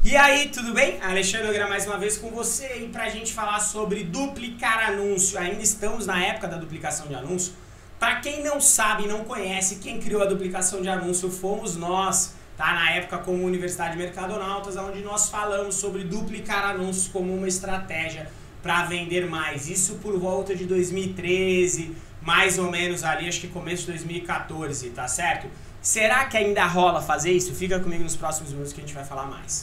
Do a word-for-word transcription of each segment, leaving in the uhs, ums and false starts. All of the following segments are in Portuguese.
E aí, tudo bem? Alexandre Nogueira mais uma vez com você aí pra gente falar sobre duplicar anúncio. Ainda estamos na época da duplicação de anúncio. Para quem não sabe e não conhece, quem criou a duplicação de anúncio fomos nós, tá? Na época como Universidade Mercadonautas, onde nós falamos sobre duplicar anúncios como uma estratégia para vender mais. Isso por volta de dois mil e treze, mais ou menos ali, acho que começo de dois mil e quatorze, tá certo? Será que ainda rola fazer isso? Fica comigo nos próximos minutos que a gente vai falar mais.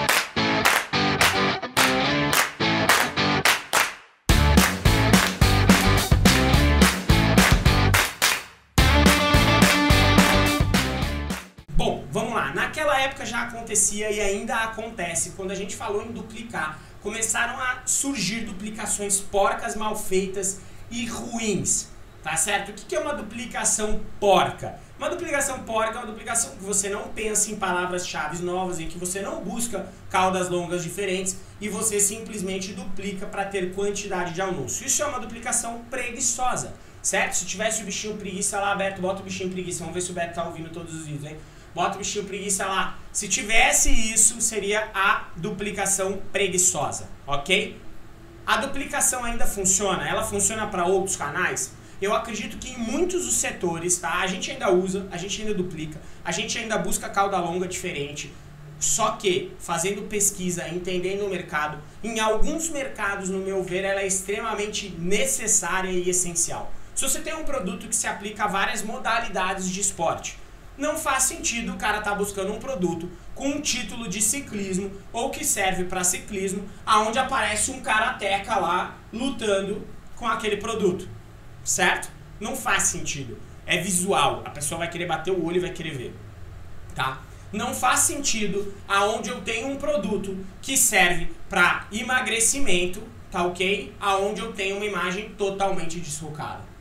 Bom, vamos lá. Naquela época já acontecia e ainda acontece. Quando a gente falou em duplicar, começaram a surgir duplicações porcas, mal feitas e ruins. Tá certo? O que é uma duplicação porca? Uma duplicação porca é uma duplicação que você não pensa em palavras-chave novas, em que você não busca caudas longas diferentes e você simplesmente duplica para ter quantidade de anúncio. Isso é uma duplicação preguiçosa, certo? Se tivesse o bichinho preguiça lá aberto, bota o bichinho preguiça, vamos ver se o Beto tá ouvindo todos os vídeos, hein? Bota o bichinho preguiça lá. Se tivesse isso, seria a duplicação preguiçosa, ok? A duplicação ainda funciona? Ela funciona para outros canais? Eu acredito que em muitos dos setores, tá? A gente ainda usa, a gente ainda duplica, a gente ainda busca cauda longa diferente. Só que, fazendo pesquisa, entendendo o mercado, em alguns mercados, no meu ver, ela é extremamente necessária e essencial. Se você tem um produto que se aplica a várias modalidades de esporte, não faz sentido o cara estar tá buscando um produto com um título de ciclismo ou que serve para ciclismo, aonde aparece um karateca lá lutando com aquele produto, certo? Não faz sentido. É visual, a pessoa vai querer bater o olho e vai querer ver, tá? Não faz sentido aonde eu tenho um produto que serve para emagrecimento, tá ok? Aonde eu tenho uma imagem totalmente desfocada.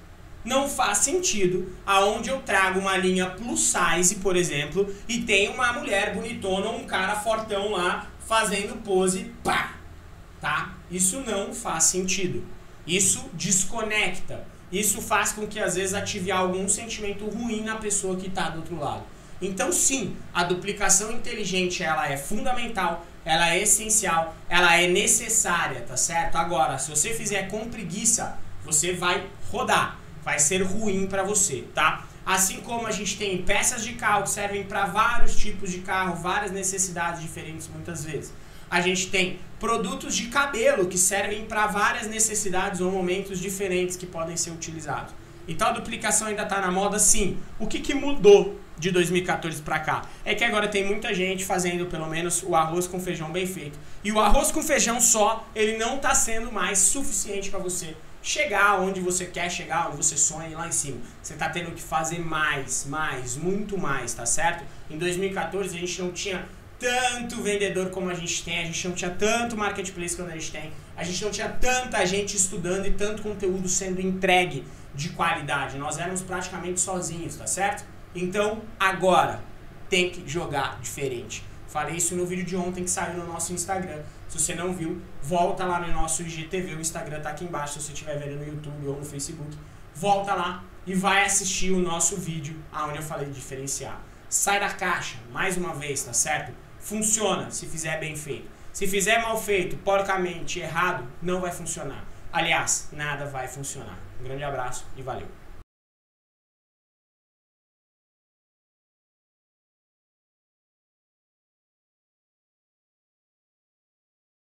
Não faz sentido aonde eu trago uma linha plus size, por exemplo, e tem uma mulher bonitona ou um cara fortão lá fazendo pose, pá, tá? Isso não faz sentido. Isso desconecta. Isso faz com que às vezes ative algum sentimento ruim na pessoa que está do outro lado. Então sim, a duplicação inteligente ela é fundamental, ela é essencial, ela é necessária, tá certo? Agora, se você fizer com preguiça, você vai rodar. Vai ser ruim para você, tá? Assim como a gente tem peças de carro que servem para vários tipos de carro, várias necessidades diferentes muitas vezes. A gente tem produtos de cabelo que servem para várias necessidades ou momentos diferentes que podem ser utilizados. Então a duplicação ainda está na moda, sim. O que, que mudou de dois mil e quatorze para cá? É que agora tem muita gente fazendo pelo menos o arroz com feijão bem feito. E o arroz com feijão só, ele não está sendo mais suficiente para você chegar onde você quer chegar, onde você sonha lá em cima. Você está tendo que fazer mais, mais, muito mais, tá certo? Em dois mil e quatorze a gente não tinha tanto vendedor como a gente tem, a gente não tinha tanto marketplace como a gente tem, a gente não tinha tanta gente estudando e tanto conteúdo sendo entregue de qualidade. Nós éramos praticamente sozinhos, tá certo? Então, agora, tem que jogar diferente. Falei isso no vídeo de ontem que saiu no nosso Instagram. Se você não viu, volta lá no nosso I G T V, o Instagram tá aqui embaixo, se você estiver vendo no YouTube ou no Facebook. Volta lá e vai assistir o nosso vídeo onde eu falei de diferenciar. Sai da caixa, mais uma vez, tá certo? Funciona se fizer bem feito. Se fizer mal feito, porcamente, errado, não vai funcionar. Aliás, nada vai funcionar. Um grande abraço e valeu!